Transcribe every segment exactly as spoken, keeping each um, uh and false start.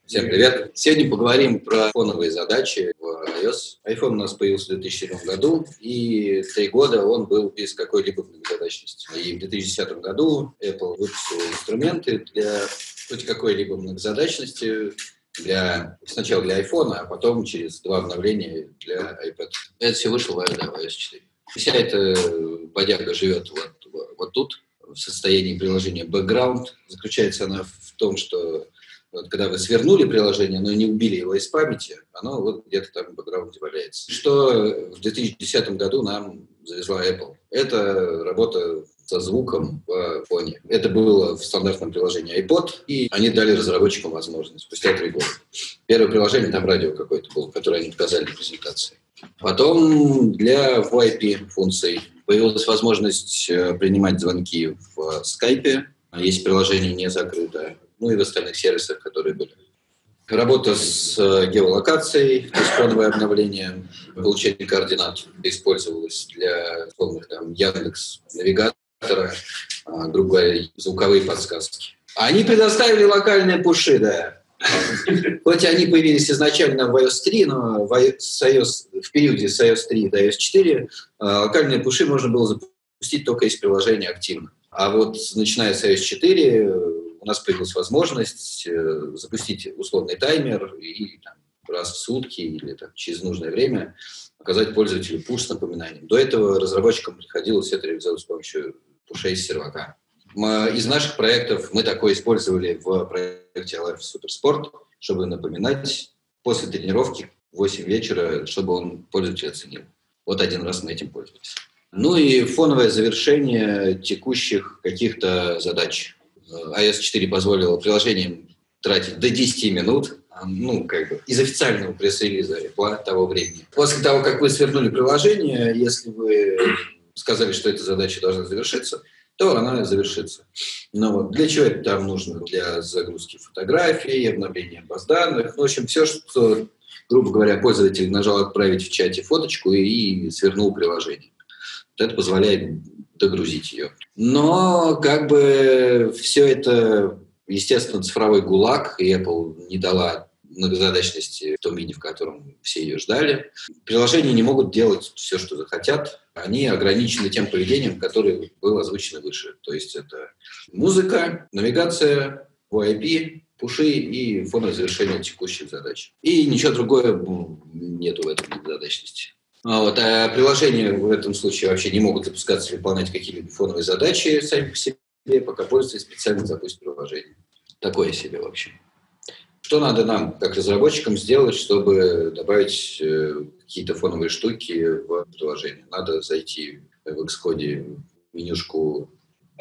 Всем привет! Сегодня поговорим про фоновые задачи в iOS. iPhone у нас появился в две тысячи седьмом году, и три года он был без какой-либо многозадачности. И в две тысячи десятом году Apple выпустил инструменты для хоть какой-либо многозадачности, для, сначала для iPhone, а потом через два обновления для iPad. Это все вышло в iOS четыре. Вся эта бодяга живет вот, вот тут, в состоянии приложения background. Заключается она в том, что вот, когда вы свернули приложение, но не убили его из памяти, оно вот где-то там в бэкграунде валяется. Что в две тысячи десятом году нам завезла Apple. Это работа со звуком в фоне. Это было в стандартном приложении iPod, и они дали разработчикам возможность спустя три года. Первое приложение, там радио какое-то было, которое они показали на презентации. Потом для ви ай пи-функций появилась возможность принимать звонки в Skype. Есть приложение не закрытое. Ну и в остальных сервисах, которые были. Работа с геолокацией, то есть фоновое обновление, получение координат использовалось для условных там Яндекс.Навигатора, грубо говоря, звуковые подсказки. Они предоставили локальные пуши, да. Хоть они появились изначально в iOS три, но в, iOS, в периоде с iOS три до iOS четыре локальные пуши можно было запустить только из приложения активно. А вот начиная с iOS четыре у нас появилась возможность э, запустить условный таймер и там, раз в сутки или там, через нужное время оказать пользователю пуш с напоминанием. До этого разработчикам приходилось это реализовать с помощью пушей с сервака. Мы, из наших проектов мы такое использовали в проекте Life Supersport, чтобы напоминать после тренировки в восемь вечера, чтобы он пользователь оценил. Вот один раз мы этим пользовались. Ну и фоновое завершение текущих каких-то задач. iOS четыре позволило приложениям тратить до десяти минут, ну, как бы, из официального пресс-релиза Apple того времени. После того, как вы свернули приложение, если вы сказали, что эта задача должна завершиться, то она завершится. Но вот для чего это там нужно? Для загрузки фотографий, обновления баз данных. Ну, в общем, все, что, грубо говоря, пользователь нажал «Отправить в чате фоточку» и свернул приложение. Это позволяет догрузить ее. Но как бы все это, естественно, цифровой гулаг, и Apple не дала многозадачности в том виде, в котором все ее ждали. Приложения не могут делать все, что захотят. Они ограничены тем поведением, которое было озвучено выше. То есть это музыка, навигация, ви ай пи, пуши и фоновое завершение текущих задач. И ничего другого нету в этой многозадачности. А вот, а приложения в этом случае вообще не могут запускаться или выполнять какие-либо фоновые задачи сами по себе, пока пользователь специально запустит приложение. Такое себе, в общем. Что надо нам, как разработчикам, сделать, чтобы добавить э, какие-то фоновые штуки в приложение? Надо зайти в Xcode в менюшку.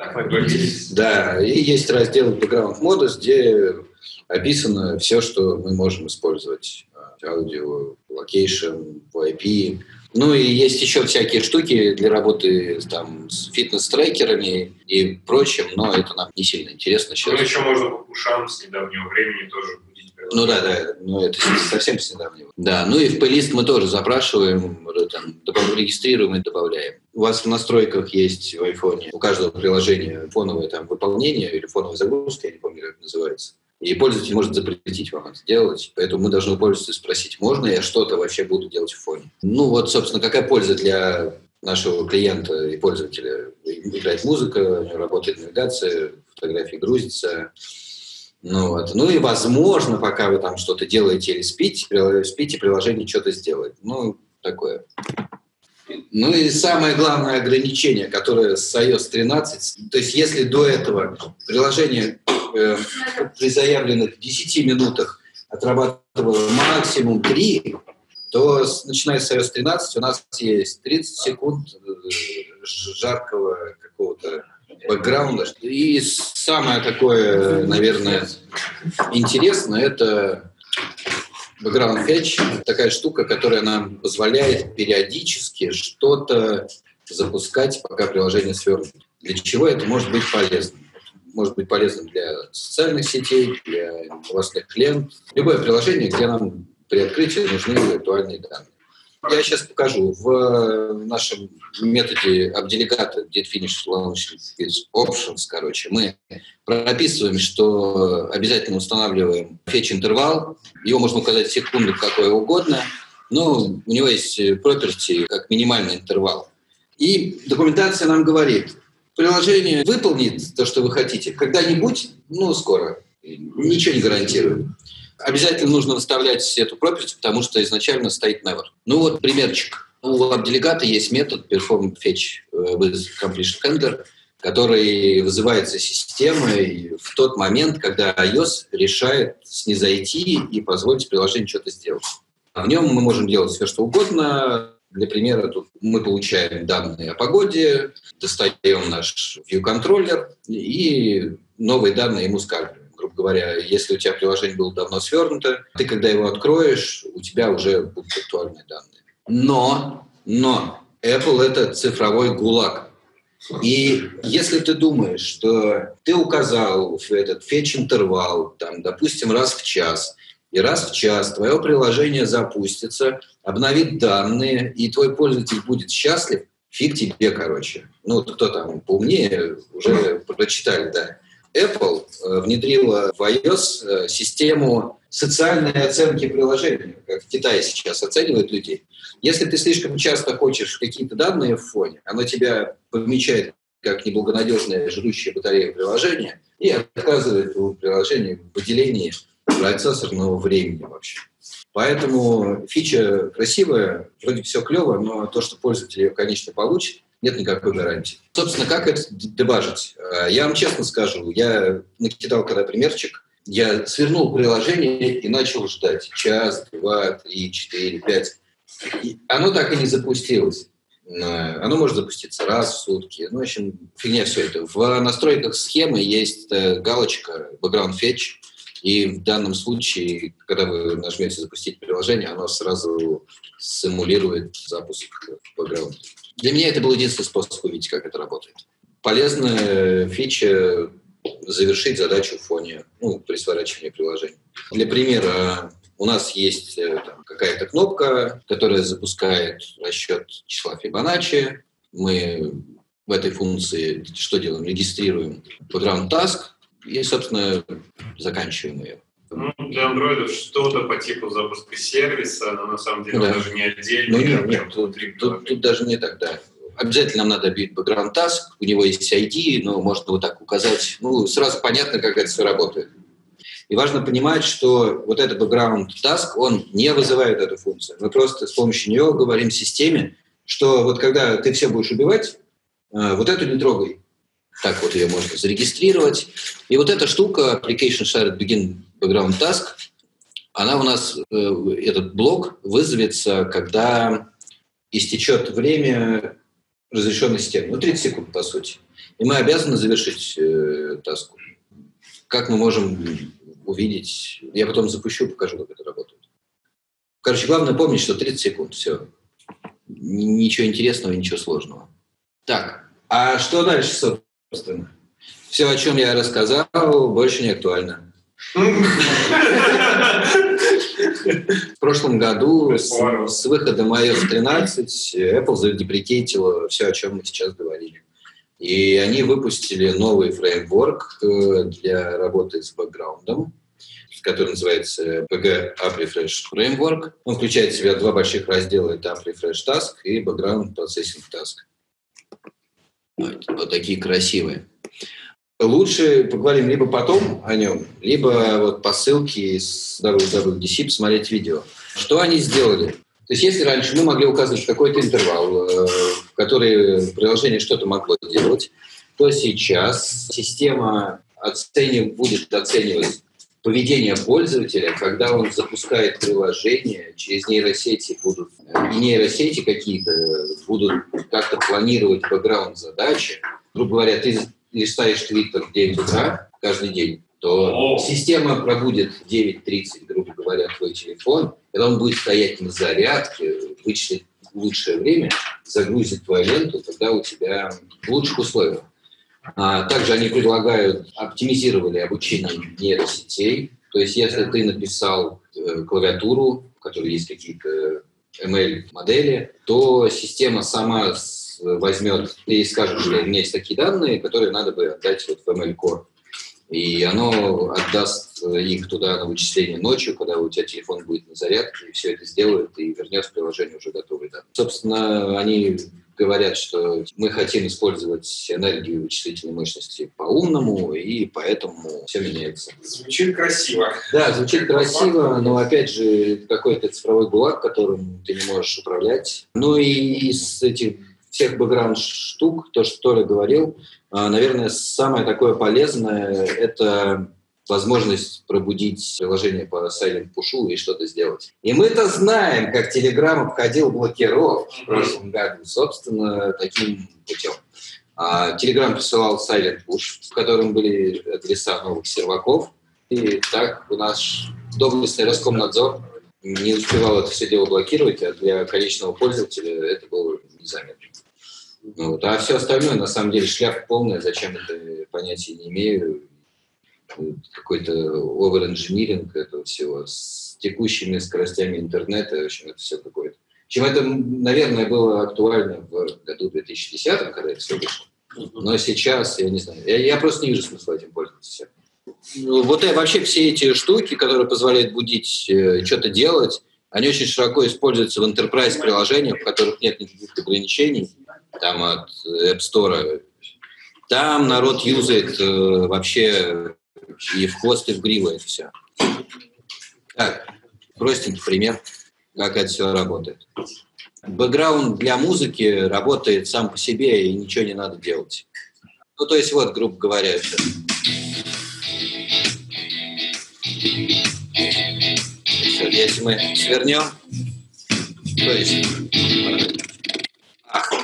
Да, и есть раздел Background Modus, где описано все, что мы можем использовать. Аудио, локейшн, ви ай пи. Ну и есть еще всякие штуки для работы там, с фитнес-трекерами и прочим, но это нам не сильно интересно сейчас. Ну еще можно по пушам с недавнего времени тоже будить приложение. Ну да, да, но это совсем с недавнего. Да, ну и в плейлист мы тоже запрашиваем, там, регистрируем и добавляем. У вас в настройках есть в айфоне у каждого приложения фоновое там, выполнение или фоновая загрузка, я не помню, как это называется. И пользователь может запретить вам это делать, поэтому мы должны у пользователя спросить, можно я что-то вообще буду делать в фоне. Ну вот, собственно, какая польза для нашего клиента и пользователя? Играет музыка, у него работает навигация, фотографии грузятся. Ну, вот. Ну и, возможно, пока вы там что-то делаете или спите, спите, приложение что-то сделает. Ну, такое. Ну и самое главное ограничение, которое с iOS тринадцать, то есть если до этого приложение э, при заявленных десяти минутах отрабатывало максимум три, то с, начиная с iOS тринадцать у нас есть тридцать секунд э, жаркого какого-то бэкграунда. И самое такое, наверное, интересное, это Background Fetch — такая штука, которая нам позволяет периодически что-то запускать, пока приложение свернуто. Для чего это может быть полезным? Может быть полезным для социальных сетей, для новостных лент. Любое приложение, где нам при открытии нужны виртуальные данные. Я сейчас покажу. В нашем методе обделегата Get Finish Launch with Options, короче, мы прописываем, что обязательно устанавливаем фетч-интервал. Его можно указать в секунду какое угодно, но у него есть property как минимальный интервал. И документация нам говорит, приложение выполнит то, что вы хотите, когда-нибудь, ну, скоро. Ничего не гарантирует. Обязательно нужно выставлять эту property, потому что изначально стоит never. Ну вот примерчик. У обделегата есть метод perform fetch with completion handler, который вызывается системой в тот момент, когда iOS решает снизойти и позволить приложению что-то сделать. В нем мы можем делать все, что угодно. Для примера, тут мы получаем данные о погоде, достаем наш view-контроллер и новые данные ему скармливаем. Грубо говоря, если у тебя приложение было давно свернуто, ты, когда его откроешь, у тебя уже будут актуальные данные. Но, но Apple — это цифровой гулаг. И если ты думаешь, что ты указал в этот фетч-интервал, там, допустим, раз в час, и раз в час твое приложение запустится, обновит данные, и твой пользователь будет счастлив, фиг тебе, короче. Ну, вот кто там поумнее, уже прочитали, да. Apple внедрила в iOS систему социальной оценки приложения, как в Китае сейчас оценивают людей. Если ты слишком часто хочешь какие-то данные в фоне, оно тебя помечает как неблагонадежное жрущее батарею приложения и отказывает у приложения в выделении процессорного времени вообще. Поэтому фича красивая, вроде все клево, но то, что пользователь ее, конечно, получит, нет никакой гарантии. Собственно, как это дебажить? Я вам честно скажу, я накидал когда примерчик, я свернул приложение и начал ждать. Час, два, три, четыре, пять. И оно так и не запустилось. Оно может запуститься раз в сутки. Ну, в общем, фигня все это. В настройках схемы есть галочка background fetch. И в данном случае, когда вы нажмете «Запустить приложение», оно сразу симулирует запуск в background. Для меня это был единственный способ увидеть, как это работает. Полезная фича завершить задачу в фоне, ну, при сворачивании приложения. Для примера, у нас есть там какая-то кнопка, которая запускает расчет числа Fibonacci. Мы в этой функции что делаем? Регистрируем background task и, собственно, заканчиваем ее. Ну, для андроидов что-то по типу запуска сервиса, но на самом деле да. даже не отдельно. Ну, нет, нет, тут, тут, тут даже не так, да. Обязательно нам надо бить background task, у него есть ай ди, но можно вот так указать. Ну, сразу понятно, как это все работает. И важно понимать, что вот этот background task, он не вызывает эту функцию. Мы просто с помощью нее говорим системе, что вот когда ты все будешь убивать, вот эту не трогай. Так вот ее можно зарегистрировать. И вот эта штука, application shared begin background task, она у нас, этот блок вызовется, когда истечет время разрешенной системы. Ну, тридцать секунд, по сути. И мы обязаны завершить э, таску. Как мы можем увидеть? Я потом запущу, покажу, как это работает. Короче, главное помнить, что тридцать секунд, все. Ничего интересного, ничего сложного. Так, а что дальше, собственно? Все, о чем я рассказал, больше не актуально. В прошлом году с, с выходом iOS тринадцать Apple задеприкейтила все, о чем мы сейчас говорили. И они выпустили новый фреймворк для работы с бэкграундом, который называется пи джи App Refresh Framework. Он включает в себя два больших раздела: это App Refresh Task и Background Processing Task. Вот, вот такие красивые. Лучше поговорим либо потом о нем, либо вот по ссылке из дабл ю дабл ю ди си посмотреть видео. Что они сделали? То есть если раньше мы могли указывать какой-то интервал, в который приложение что-то могло делать, то сейчас система оценив, будет оценивать поведение пользователя, когда он запускает приложение, через нейросети будут, и нейросети какие-то будут как-то планировать бэкграунд-задачи. Грубо говоря, ты листаешь Твиттер в девять утра каждый день, то О. система пробудет в девять тридцать, грубо говоря, твой телефон, когда он будет стоять на зарядке, вычислит лучшее время, загрузит твою ленту, тогда у тебя в лучших условиях. А также они предлагают, оптимизировали обучение нейросетей, то есть если ты написал э, клавиатуру, в которой есть какие-то эм эл-модели, то система сама возьмет и скажет, что у меня есть такие данные, которые надо бы отдать вот в эм эл-Core. И оно отдаст их туда на вычисление ночью, когда у тебя телефон будет на зарядке, и все это сделает, и вернет в приложение уже готовые данные. Собственно, они говорят, что мы хотим использовать энергию вычислительной мощности по-умному, и поэтому все меняется. Звучит красиво. Да, звучит красиво, но, опять же, какой-то цифровой гулаг, которым ты не можешь управлять. Ну и из этих всех бэкграунд-штук, то, что Толя говорил, наверное, самое такое полезное – это возможность пробудить приложение по Silent Push и что-то сделать. И мы-то знаем, как Telegram обходил блокировки в прошлом году, собственно, таким путем. Telegram присылал Silent Push, в котором были адреса новых серваков, и так у нас доблестный Роскомнадзор не успевал это все дело блокировать, а для конечного пользователя это было незаметно. Вот. А все остальное, на самом деле, шляпа полная, зачем это, понятия не имею. Какой-то овер-инжиниринг этого всего с текущими скоростями интернета, в общем, это все какое-то. В общем, это, наверное, было актуально в году две тысячи десятом, когда это все вышло. Но сейчас, я не знаю, я, я просто не вижу смысла этим пользоваться. Ну, вот и вообще все эти штуки, которые позволяют будить, э, что-то делать, они очень широко используются в enterprise-приложениях, в которых нет никаких ограничений, там от App Store. Там народ юзает э, вообще и в хвост, и в гриву это все. Так, простенький пример, как это все работает. Бэкграунд для музыки работает сам по себе, и ничего не надо делать. Ну, то есть, вот, грубо говоря, сейчас. Если мы свернем, то есть... Ах.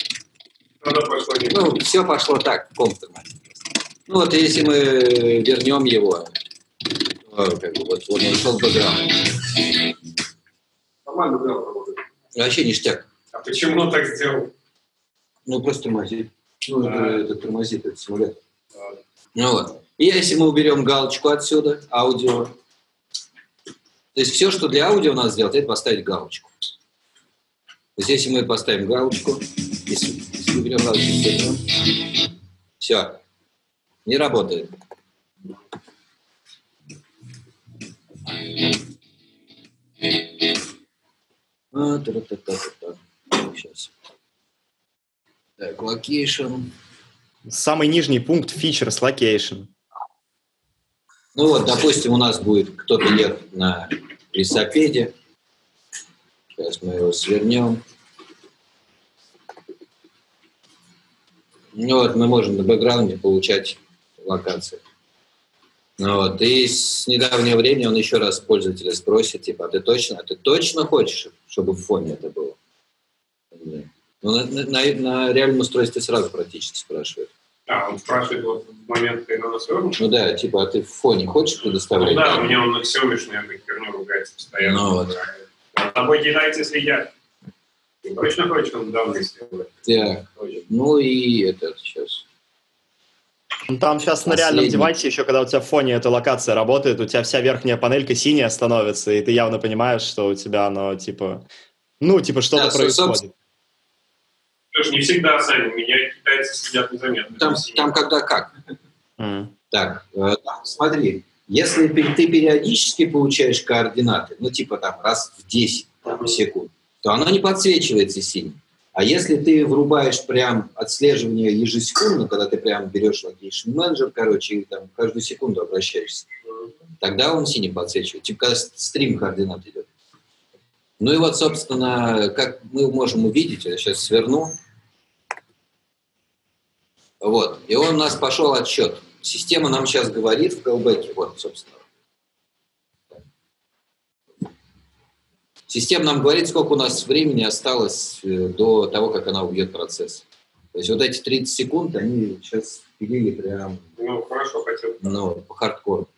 Ну, все пошло так, компьютерно. Ну, вот если мы вернем его, то, как бы, вот, вот он шел в бэкграунд. Нормально бэкграунд работает. Вообще ништяк. А почему он так сделал? Ну, просто тормозит. Ну, а это, это тормозит, это симулятор. А ну вот. И если мы уберем галочку отсюда, аудио, то есть все, что для аудио надо сделать, это поставить галочку. То есть если мы поставим галочку, если, если мы уберем галочку, все, не работает. А, та-та-та-та-та. Сейчас. Так, location. Самый нижний пункт features location. Ну вот, допустим, у нас будет кто-то ехать на велосипеде. Сейчас мы его свернем. Ну вот, мы можем на бэкграунде получать локации. Ну вот, и с недавнего времени он еще раз пользователя спросит, типа, а ты точно, а ты точно хочешь, чтобы в фоне это было? Ну, на, на, на реальном устройстве сразу практически спрашивает. А, он спрашивает вот в момент, когда у нас свернул? Ну да, типа, а ты в фоне хочешь предоставлять? Ну да, у меня он на Xiaomi-шную херню ругается постоянно. Ну вот. За тобой китайцы следят. Ты точно хочешь, он данные сделать? Да. Ну и это сейчас. Там сейчас Последний. На реальном девайсе еще, когда у тебя в фоне эта локация работает, у тебя вся верхняя панелька синяя становится, и ты явно понимаешь, что у тебя оно, типа, ну, типа, что-то да, происходит. Слушай, не всегда, Саня, у меня китайцы следят незаметно. Там, там когда как. Mm. Так, э, смотри, если ты периодически получаешь координаты, ну, типа там раз в десять там, секунд, то оно не подсвечивается синим. А если ты врубаешь прям отслеживание ежесекундно, когда ты прям берешь location manager, короче, и там каждую секунду обращаешься, тогда он синим подсвечивает, типа когда стрим координат идет. Ну и вот, собственно, как мы можем увидеть, я сейчас сверну, вот, и он у нас пошел отсчет. Система нам сейчас говорит в callback, вот, собственно. Система нам говорит, сколько у нас времени осталось до того, как она убьет процесс. То есть вот эти тридцать секунд, они сейчас пилили прям... Ну, хорошо, хотел. Ну, по хардкору.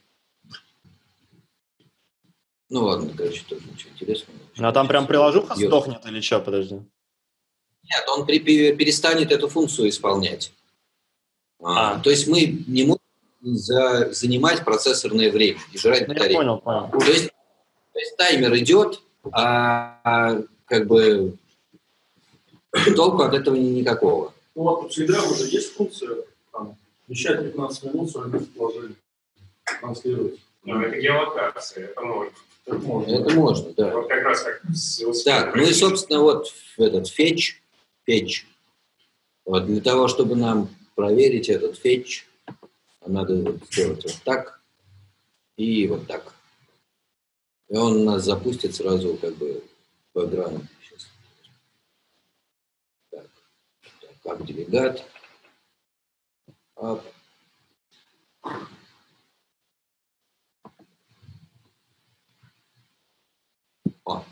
Ну, ладно, короче, тоже ничего интересного. Ну, а там прям приложуха сдохнет или что, подожди? Нет, он при, перестанет эту функцию исполнять. А. А, то есть мы не можем за, занимать процессорное время и жрать батарею. Я понял, понял. То есть, то есть таймер идет, а как бы толку от этого никакого. Ну вот у Telegram уже есть функция, там, вещать пятнадцать минут в своем местоположении, транслировать. Ну, это геолокация, это можно. Это можно. Это можно, да. Вот как раз как с Так, ну и, собственно, вот этот fetch, fetch. Вот для того, чтобы нам проверить этот fetch, надо вот сделать вот так и вот так. И он нас запустит сразу как бы по экрану. Сейчас. Так, так, как делегат. Up. О.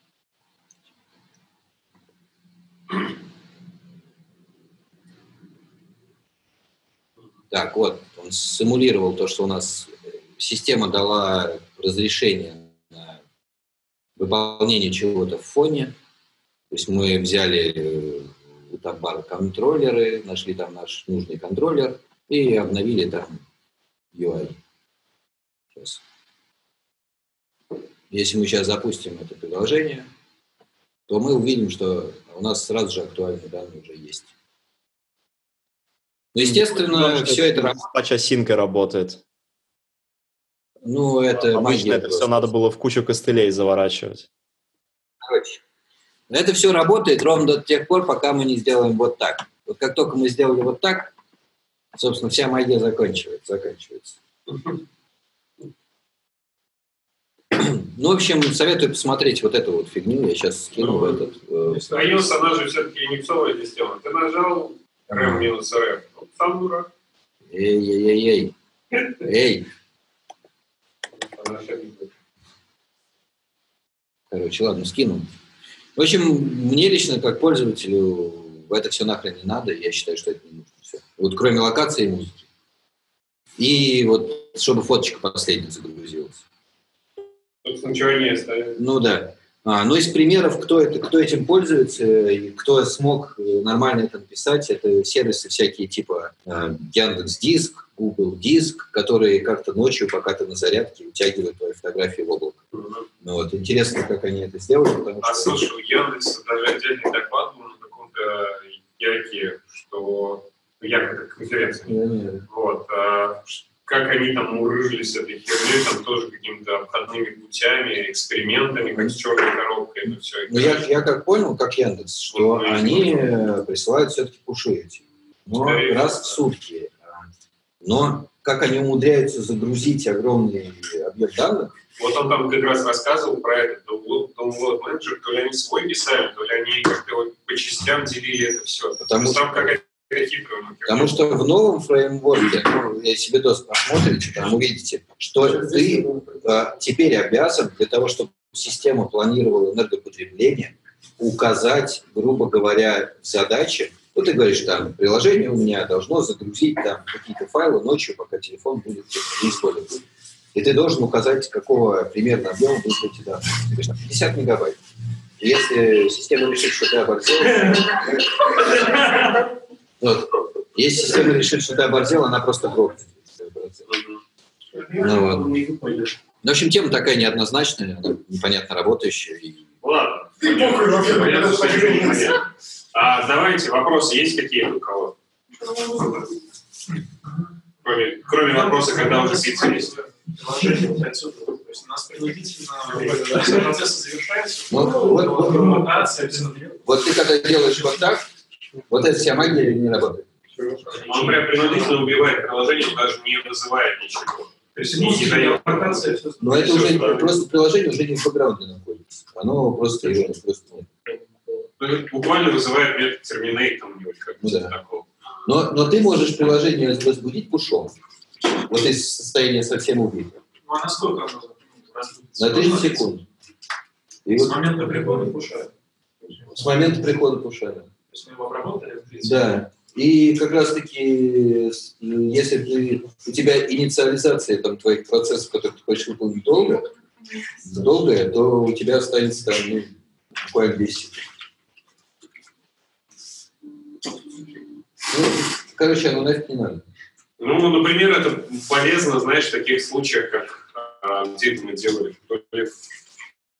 Так, вот, он симулировал то, что у нас система дала разрешение на выполнение чего-то в фоне. То есть мы взяли у табара контроллеры, нашли там наш нужный контроллер и обновили там ю ай. Сейчас. Если мы сейчас запустим это приложение, то мы увидим, что у нас сразу же актуальные данные уже есть. Ну, естественно, ну, все это... С патч-осинкой работает. Ну, это Обычно магия. это все надо было в кучу костылей заворачивать. Короче, это все работает ровно до тех пор, пока мы не сделаем вот так. Вот как только мы сделали вот так, собственно, вся магия заканчивается. заканчивается. Ну, в общем, советую посмотреть вот эту вот фигню. Я сейчас скину в этот... Э... iOS, она же все-таки индексовая система. Ты нажал rem минус ref. Вот сам дурак. Эй-эй-эй-эй. Эй. Короче, ладно, скину. В общем, мне лично, как пользователю, это все нахрен не надо. Я считаю, что это не нужно. Все. Вот кроме локации и музыки. И вот, чтобы фоточка последняя загрузилась. Собственно, ничего не оставили. Ну да. А, ну, из примеров, кто, это, кто этим пользуется и кто смог нормально это написать, это сервисы всякие типа э, Яндекс.Диск, Google Диск, которые как-то ночью, пока ты на зарядке, утягивают твои фотографии в облако. Mm-hmm. Ну, вот, интересно, как они это сделали. Потому а что... слушай, у Яндекса даже отдельный доклад был на каком-то Яке, что якобы конференция. Yeah. Вот. А, как они там урыжили с этой херней, там тоже какими-то обходными путями, экспериментами, как с черной коробкой, это все. Ну, я, я как понял, как Яндекс, что вот, они э, присылают все-таки пуши эти. Но Скорее, раз в сутки. Но как они умудряются загрузить огромный объем данных? Вот он там как раз рассказывал про этот download менеджер, то ли они свой писали, то ли они как-то вот по частям делили это все. Потому там что... какая-то Потому что в новом фреймворке, ну, если видос посмотрите, там увидите, что ты э, теперь обязан для того, чтобы система планировала энергопотребление, указать, грубо говоря, в задаче. Ну, ты говоришь, там, приложение у меня должно загрузить там какие-то файлы ночью, пока телефон будет использоваться. И ты должен указать, какого примерно объема будут эти данные. Ты говоришь, пятьдесят мегабайт. И если система решит, что ты оборзел... Вот. Если система решит, что ты оборзел, она просто грохнет. Ну, вот. В общем, тема такая неоднозначная, она непонятно работающая. И... Ладно. А давайте, вопросы есть какие-то у кого? Кроме, кроме вопроса, когда уже пицца есть. Приложение отсюда. То есть у нас принудительно процесс завершается. Вот, вот, вот, вот ты когда делаешь вот так, вот эта вся магия не работает. Он прям принудительно убивает приложение, даже не вызывает ничего. То есть не дает вакансия. Но это уже просто приложение уже не в бэкграунде находится. Оно просто его просто нет. Буквально вызывает метод терминейт там у как ну, да. такого. Но, но ты можешь приложение возбудить пушом. Вот из состояния совсем убитого. Ну а на сколько оно? На тридцать секунд. И с вот, момента прихода пуша. С момента прихода пуша, да. То есть мы его обработали в тридцать Да. И как раз-таки, если ты, у тебя инициализация там, твоих процессов, которые ты хочешь выполнить долго, долгая, то у тебя останется там, ну, буквально десять секунд. Ну, короче, оно нафиг не надо. Ну, например, это полезно, знаешь, в таких случаях, как а, где мы делали, то ли в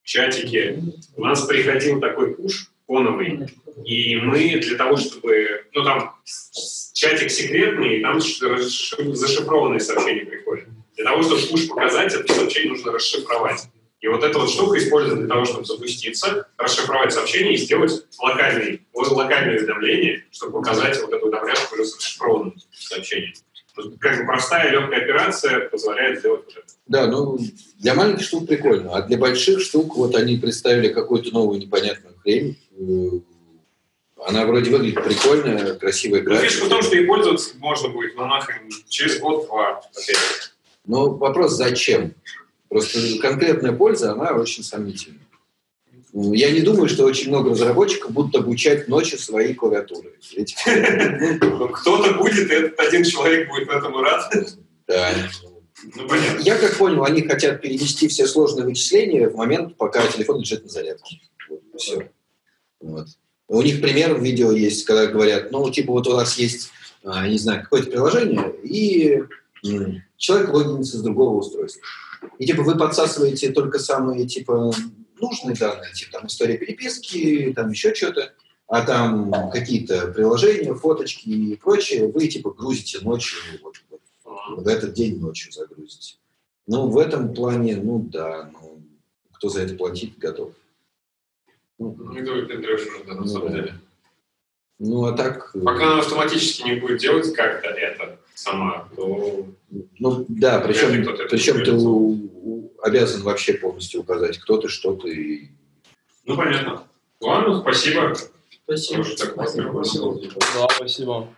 чатике. У нас приходил такой пуш фоновый, и мы для того, чтобы... Ну, там чатик секретный, и там зашифрованные сообщения приходят. Для того, чтобы пуш показать, это сообщение нужно расшифровать. И вот эта вот штука используется для того, чтобы запуститься, расшифровать сообщение и сделать локальный, локальное уведомление, чтобы показать вот эту уведомляшку уже с расшифрованным сообщением. Как бы простая легкая операция позволяет сделать вот это. Да, ну для маленьких штук прикольно, а для больших штук вот они представили какую-то новую непонятную хрень. Она вроде выглядит прикольно, красивая графика. Фишка в том, что и пользоваться можно будет, но нахрен через год-два. Но вопрос зачем? Просто конкретная польза, она очень сомнительна. Я не думаю, что очень много разработчиков будут обучать ночью свои клавиатуры. Кто-то будет, и этот один человек будет этому рад. Да. Ну, понятно. Я как понял, они хотят перенести все сложные вычисления в момент, пока телефон лежит на зарядке. Вот, все. Вот. У них пример в видео есть, когда говорят, ну, типа, вот у нас есть, не знаю, какое-то приложение, и человек логинится с другого устройства. И, типа, вы подсасываете только самые, типа, нужные данные, типа, там, история переписки, там, еще что-то, а там какие-то приложения, фоточки и прочее, вы, типа, грузите ночью, вот, вот, в этот день ночью загрузите. Ну, в этом плане, ну, да, ну, кто за это платить готов. Ну, это выпендрёшь уже, на самом деле. Ну, а так... Пока она автоматически не будет делать как-то это сама, то... Ну, да, причем, причем ты у, у, обязан вообще полностью указать, кто ты, что ты. И... Ну, понятно. Ладно, спасибо. Спасибо. Спасибо. Да, спасибо.